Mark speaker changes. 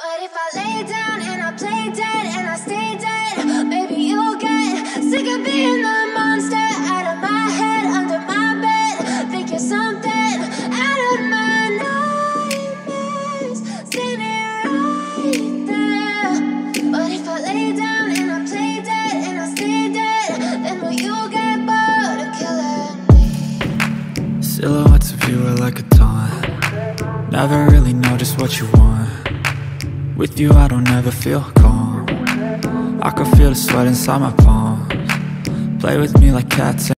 Speaker 1: What if I lay down and I play dead and I stay dead? Baby, you'll get sick of being the monster out of my head, under my bed. Think you're something out of my nightmares. Standing right there. What if I lay down and I play dead and I stay dead? Then will you get bored of killing me?
Speaker 2: Silhouettes of you are like a taunt. Never really know just what you want. With you I don't ever feel calm. I can feel the sweat inside my palms. Play with me like cats